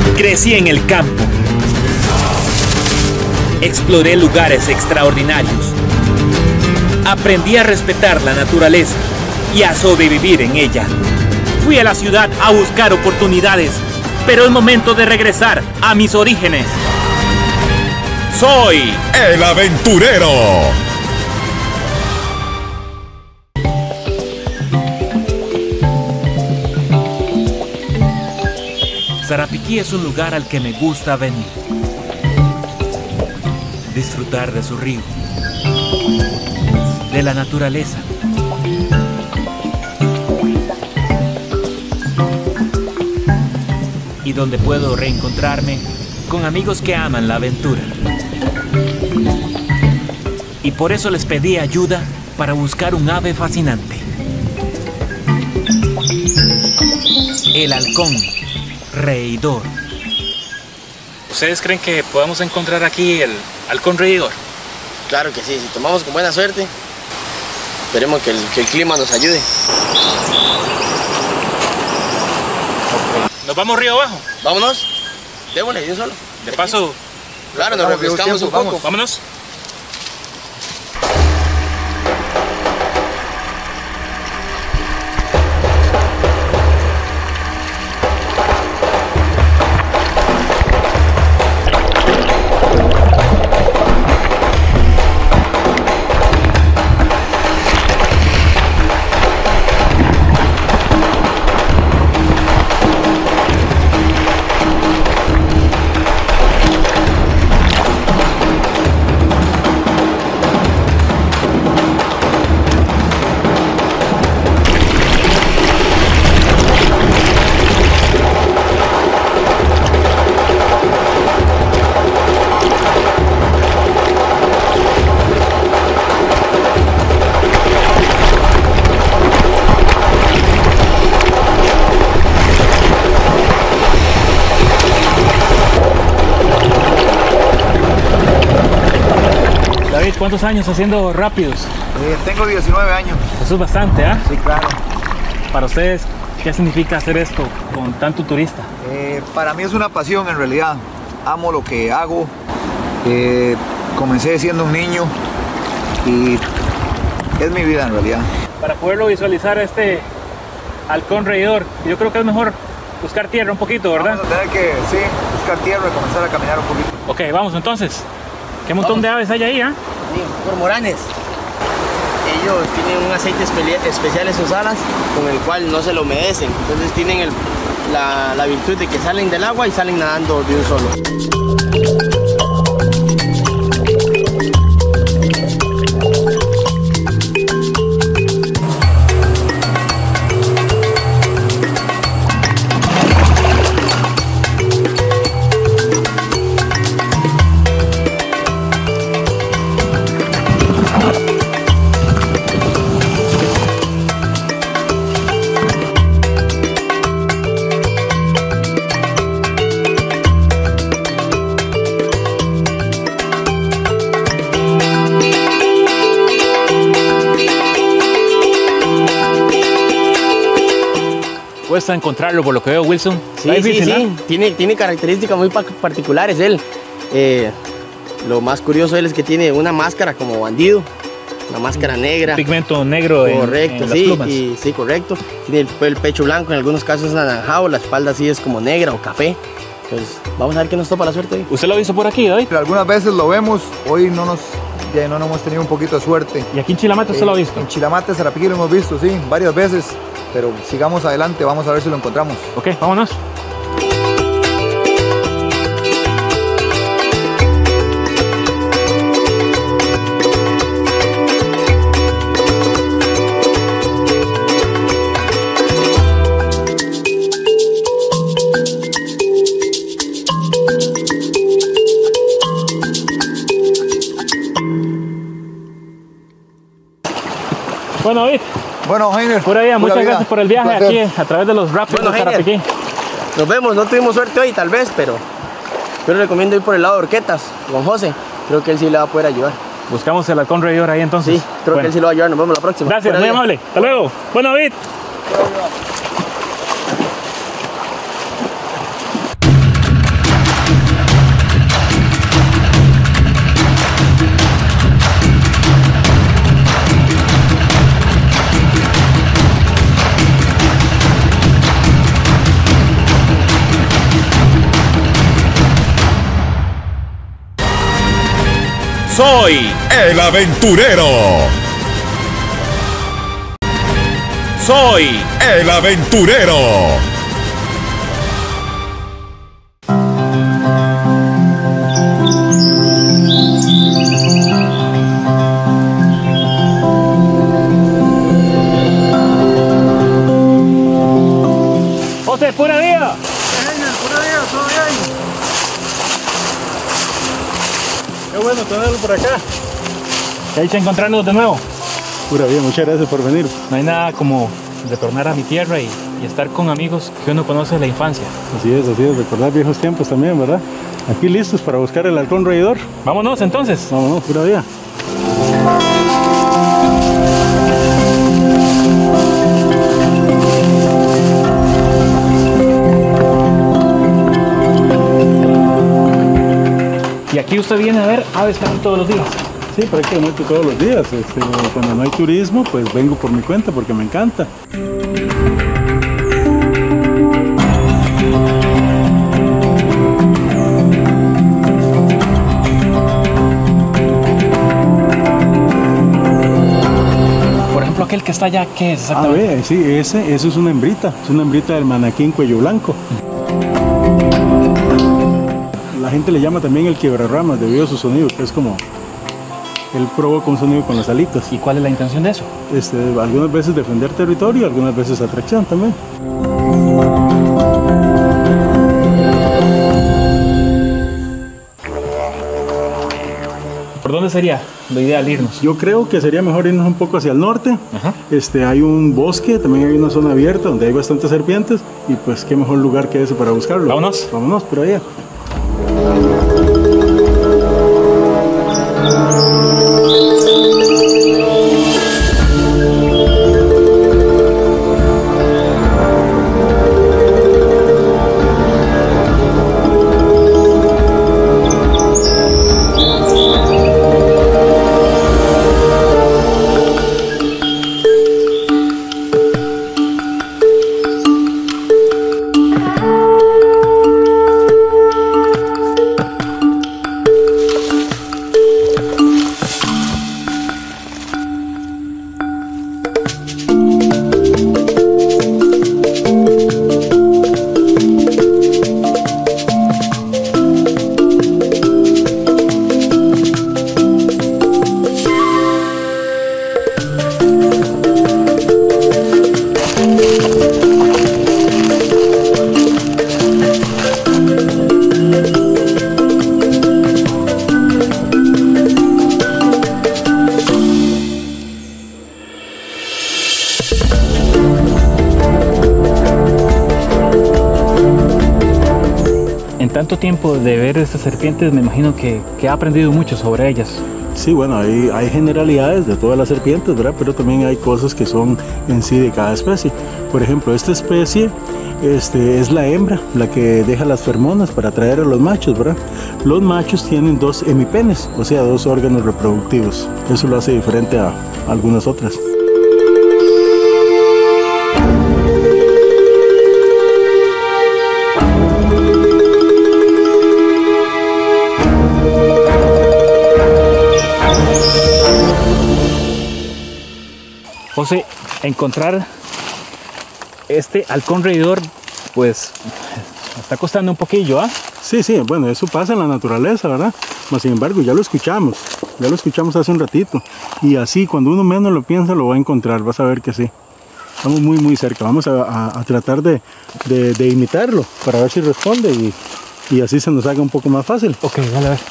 Crecí en el campo. Exploré lugares extraordinarios. Aprendí a respetar la naturaleza y a sobrevivir en ella. Fui a la ciudad a buscar oportunidades, pero es momento de regresar a mis orígenes. Soy el aventurero. Sarapiquí es un lugar al que me gusta venir. Disfrutar de su río, de la naturaleza. Y donde puedo reencontrarme con amigos que aman la aventura. Y por eso les pedí ayuda para buscar un ave fascinante. El halcón reidor. ¿Ustedes creen que podamos encontrar aquí el halcón reidor? Claro que sí, si tomamos con buena suerte, esperemos que el clima nos ayude. ¿Nos vamos río abajo? Vámonos, démosle de un solo. De paso. Claro, nos refrescamos un poco. Vámonos. ¿Cuántos años haciendo rápidos? Tengo 19 años. Eso es bastante, ¿ah? Sí, claro. Para ustedes, ¿qué significa hacer esto con tanto turista? Para mí es una pasión en realidad. Amo lo que hago. Comencé siendo un niño y es mi vida en realidad. Para poderlo visualizar este halcón reidor, yo creo que es mejor buscar tierra un poquito, ¿verdad? Vamos a tener que, sí, buscar tierra y comenzar a caminar un poquito. Ok, vamos entonces. ¿Qué montón de aves hay ahí, ah? Sí, cormoranes. Ellos tienen un aceite especial en sus alas con el cual no se lo humedecen. Entonces tienen la virtud de que salen del agua y salen nadando de un solo. Cuesta encontrarlo por lo que veo, Wilson. Sí, difícil, sí. Tiene características muy particulares él. Lo más curioso de él es que tiene una máscara como bandido, una máscara negra. Pigmento negro. Correcto, en las plumas. Sí, correcto. Tiene el pecho blanco, en algunos casos es anaranjado, la espalda sí es como negra o café. Entonces, vamos a ver qué nos topa la suerte hoy. ¿Usted lo ha visto por aquí, David? Algunas veces lo vemos, hoy no hemos tenido un poquito de suerte. ¿Y aquí en Chilamate usted lo ha visto? En Chilamate, Sarapiquí lo hemos visto, sí, varias veces. Pero sigamos adelante, vamos a ver si lo encontramos. Ok, vámonos. Bueno, David. Bueno, Heiner. Pura vida, muchas gracias por el viaje aquí a través de los rápidos de Sarapiquí. Nos vemos, no tuvimos suerte hoy tal vez, pero yo le recomiendo ir por el lado de Orquetas con José. Creo que él sí le va a poder ayudar. Buscamos el halcón reidor ahí entonces. Sí, creo que él sí lo va a ayudar. Nos vemos la próxima. Gracias, muy amable. Hasta luego. Bueno, David. Soy el aventurero. Soy El aventurero. José, pura vida. Todo bien. Qué bueno tenerlo por acá. ¿Qué dice encontrarnos de nuevo? Pura vida, muchas gracias por venir. No hay nada como retornar a mi tierra y estar con amigos que uno conoce de la infancia. Así es, recordar viejos tiempos también, ¿verdad? Aquí listos para buscar el halcón reidor. Vámonos entonces. Vámonos, pura vida. Y aquí usted viene a ver aves casi todos los días. Sí, prácticamente todos los días. Cuando no hay turismo, pues vengo por mi cuenta porque me encanta. Por ejemplo, aquel que está allá, ¿qué es exactamente? Sí, eso es una hembrita. Es una hembrita del manaquín cuello blanco. La gente le llama también el quiebrarramas debido a su sonido, que es como él provoca un sonido con las alitas. ¿Y cuál es la intención de eso? Algunas veces defender territorio, algunas veces atracción también. ¿Por dónde sería lo ideal irnos? Yo creo que sería mejor irnos un poco hacia el norte. Ajá. Hay un bosque, también hay una zona abierta donde hay bastantes serpientes y pues qué mejor lugar que ese para buscarlo. Vámonos. Vámonos, por allá. Tanto tiempo de ver estas serpientes, me imagino que ha aprendido mucho sobre ellas. Sí, bueno, hay generalidades de todas las serpientes, ¿verdad? Pero también hay cosas que son en sí de cada especie. Por ejemplo, esta especie es la hembra, la que deja las feromonas para atraer a los machos, ¿verdad? Los machos tienen 2 hemipenes, o sea, 2 órganos reproductivos. Eso lo hace diferente a algunas otras. José, encontrar este halcón reidor, pues, me está costando un poquillo, ¿ah? Sí, bueno, eso pasa en la naturaleza, ¿verdad? Mas, sin embargo, ya lo escuchamos hace un ratito. Y así, cuando uno menos lo piensa, lo va a encontrar, vas a ver que sí. Estamos muy, muy cerca. Vamos a tratar de imitarlo para ver si responde y así se nos haga un poco más fácil. Ok, dale a ver.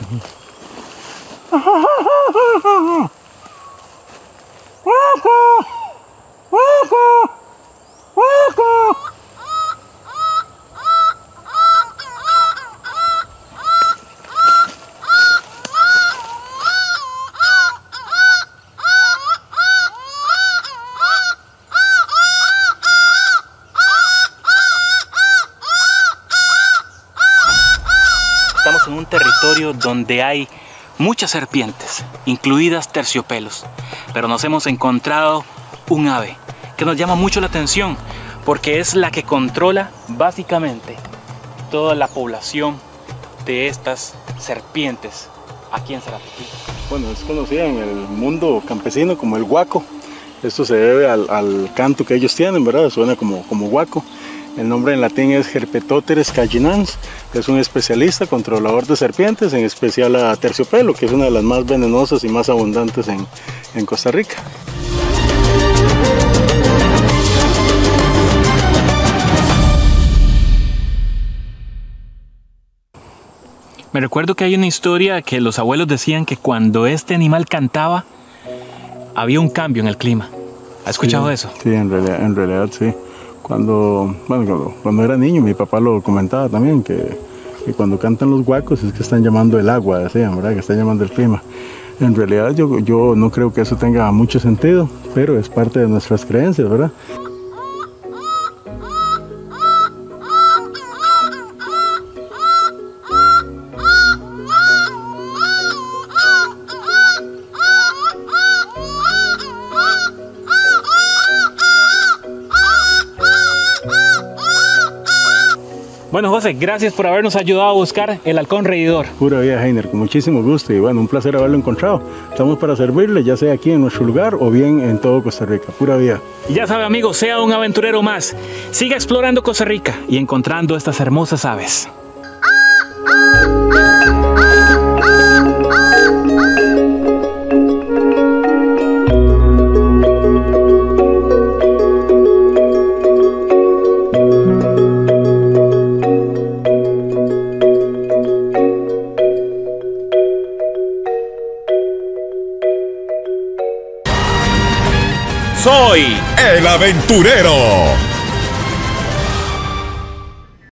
Estamos en un territorio donde hay muchas serpientes, incluidas terciopelos, pero nos hemos encontrado un ave que nos llama mucho la atención porque es la que controla básicamente toda la población de estas serpientes aquí en Sarapiquí. Bueno, es conocida en el mundo campesino como el guaco. Esto se debe al canto que ellos tienen, ¿verdad? Suena como guaco. El nombre en latín es Herpetoteres caginans. Es un especialista controlador de serpientes, en especial a terciopelo, que es una de las más venenosas y más abundantes en Costa Rica. Me recuerdo que hay una historia que los abuelos decían que cuando este animal cantaba, había un cambio en el clima. ¿Has escuchado eso? Sí, en realidad sí. Cuando era niño, mi papá lo comentaba también, que cuando cantan los guacos es que están llamando el agua, decían, ¿verdad? Que están llamando el clima. En realidad yo no creo que eso tenga mucho sentido, pero es parte de nuestras creencias, ¿verdad? Bueno, José, gracias por habernos ayudado a buscar el halcón reidor. Pura vida, Heiner, con muchísimo gusto y bueno, un placer haberlo encontrado. Estamos para servirle, ya sea aquí en nuestro lugar o bien en todo Costa Rica. Pura vida. Y ya sabe, amigo, sea un aventurero más. Siga explorando Costa Rica y encontrando estas hermosas aves. Soy el aventurero.